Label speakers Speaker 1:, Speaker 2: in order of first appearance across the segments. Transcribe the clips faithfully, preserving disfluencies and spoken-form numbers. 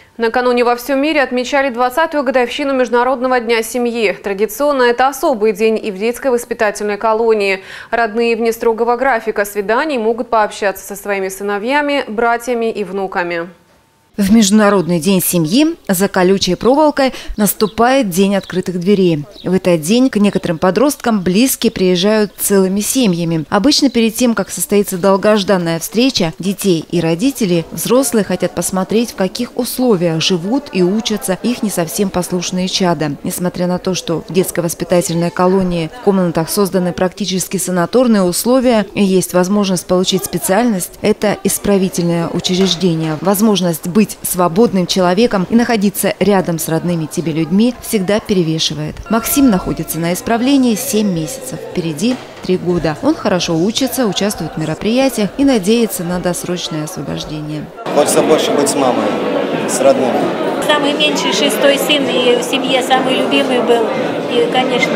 Speaker 1: Накануне во всем мире отмечали двадцатую годовщину Международного дня семьи. Традиционно это особый день и в детской воспитательной колонии. Родные вне строгого графика свиданий могут пообщаться со своими сыновьями, братьями и внуками.
Speaker 2: В Международный день семьи за колючей проволокой наступает день открытых дверей. В этот день к некоторым подросткам близкие приезжают целыми семьями. Обычно перед тем, как состоится долгожданная встреча детей и родителей, взрослые хотят посмотреть, в каких условиях живут и учатся их не совсем послушные чада. Несмотря на то, что в детской воспитательной колонии в комнатах созданы практически санаторные условия и есть возможность получить специальность, это исправительное учреждение. Возможность быть свободным человеком и находиться рядом с родными тебе людьми всегда перевешивает. Максим находится на исправлении семь месяцев. Впереди три года. Он хорошо учится, участвует в мероприятиях и надеется на досрочное освобождение.
Speaker 3: Хочется больше быть с мамой, с родными.
Speaker 4: Самый меньший, шестой сын, и в семье самый любимый был. И, конечно,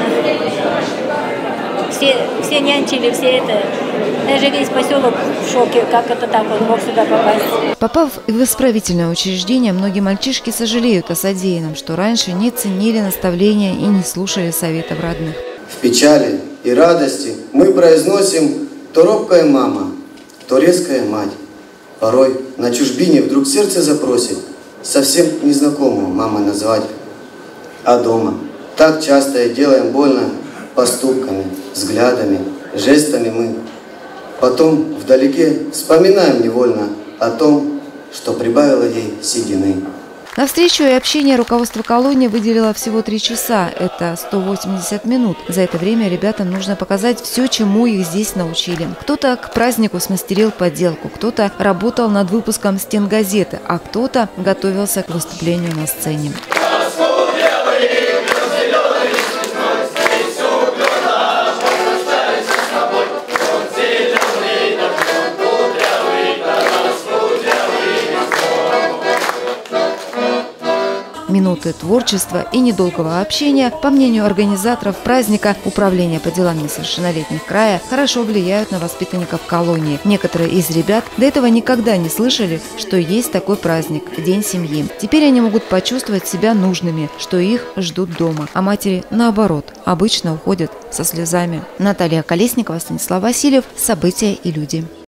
Speaker 4: все, все нянчили, все это. Даже весь поселок в шоке, как это так, он мог сюда попасть.
Speaker 2: Попав в исправительное учреждение, многие мальчишки сожалеют о содеянном, что раньше не ценили наставления и не слушали советов родных.
Speaker 3: В печали и радости мы произносим то робкая мама, то резкая мать. Порой на чужбине вдруг сердце запросит совсем незнакомую мамой назвать. А дома так часто и делаем больно поступками, взглядами, жестами мы. Потом вдалеке вспоминаем невольно о том, что прибавило ей седины.
Speaker 2: На встречу и общение руководство колонии выделило всего три часа. Это сто восемьдесят минут. За это время ребятам нужно показать все, чему их здесь научили. Кто-то к празднику смастерил поделку, кто-то работал над выпуском стенгазеты, а кто-то готовился к выступлению на сцене. Минуты творчества и недолгого общения, по мнению организаторов праздника Управления по делам несовершеннолетних края, хорошо влияют на воспитанников колонии. Некоторые из ребят до этого никогда не слышали, что есть такой праздник – День семьи. Теперь они могут почувствовать себя нужными, что их ждут дома. А матери, наоборот, обычно уходят со слезами. Наталья Колесникова, Станислав Васильев. События и люди.